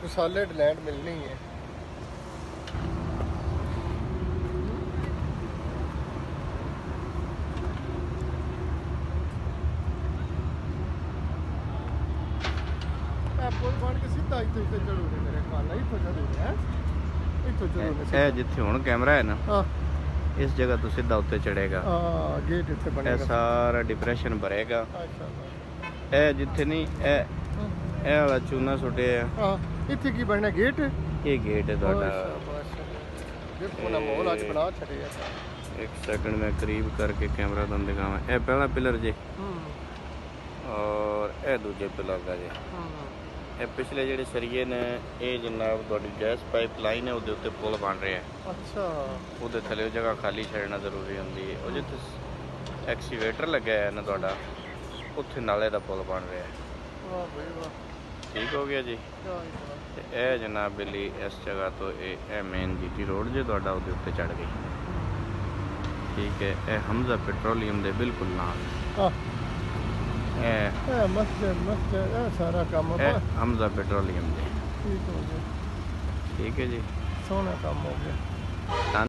Solid land मिलनी है। पुल बन के सीधा इत्थे चढ़ूगे मेरे ख्याल नाल, इत्थों चढ़ूगे है, इत्थों चढ़ूगे। जिथे हुण कैमरा है ना, हाँ इस जगह तो सीधा उत्ते चढ़ेगा। गेट इत्थे बनेगा, सारा डिप्रेशन भरेगा। ए जिथे नहीं ए वाला चूना सुटे है। इत्थे की बनना गेट? ये गेट है ਤੁਹਾਡਾ। देखो ना माहौल आज बना छड़े है। एक सेकंड में करीब करके कैमरा तुम दिखावा। ए पहला पिलर जे और ए दूजे पिलर का जे। ਇਹ ਪਿਛਲੇ ਜਿਹੜੇ ਸਰੀਏ ਨੇ ਇਹ ਜਨਾਬ ਤੁਹਾਡੀ ਗੈਸ ਪਾਈਪ ਲਾਈਨ ਹੈ, ਉਹਦੇ ਉੱਤੇ ਪੁਲ ਬਣ ਰਿਹਾ ਹੈ। ਅੱਛਾ, ਉਹਦੇ ਥੱਲੇ ਉਹ ਜਗ੍ਹਾ ਖਾਲੀ ਛੱਡਣਾ ਜ਼ਰੂਰੀ ਹੁੰਦੀ ਹੈ। ਉਹ ਜਿੱਥੇ ਐਕਸੀਵੇਟਰ ਲੱਗਿਆ ਹੈ ਨਾ ਤੁਹਾਡਾ, ਉੱਥੇ ਨਾਲੇ ਦਾ ਪੁਲ ਬਣ ਰਿਹਾ ਹੈ। ਵਾਹ ਬਈ ਵਾਹ, ਠੀਕ ਹੋ ਗਿਆ ਜੀ। ਤੇ ਇਹ ਜਨਾਬ ਬਿੱਲੀ ਇਸ ਜਗ੍ਹਾ ਤੋਂ ਇਹ ਮੇਨ ਜੀਟੀ ਰੋਡ ਜੇ ਤੁਹਾਡਾ ਉਹਦੇ ਉੱਤੇ ਚੜ ਗਈ। ਠੀਕ ਹੈ, ਇਹ ਹਮਜ਼ਾ ਪੈਟਰੋਲੀਅਮ ਦੇ ਬਿਲਕੁਲ ਨਾਲ मस्जिद सारा काम हमजा पेट्रोलियम। ठीक हो गया, ठीक है जी, सोना काम हो गया।